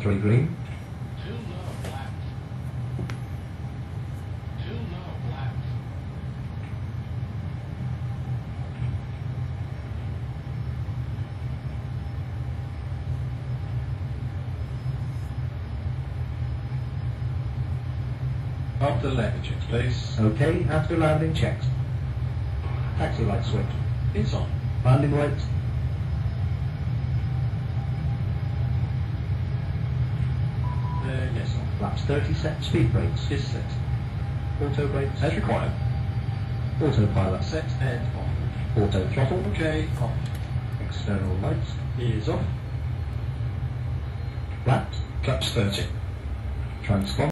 3 green. Too low flaps. Too low flaps. After landing checks, please. Okay, after landing checks. Taxi light switch. It's on. Landing lights. Yes, on. Flaps 30 set. Speed brakes. Is set. Auto brakes. As required. Autopilot. Set and on. Auto throttle. Okay, on. External lights. Is off. Flaps. Flaps 30. Transponder.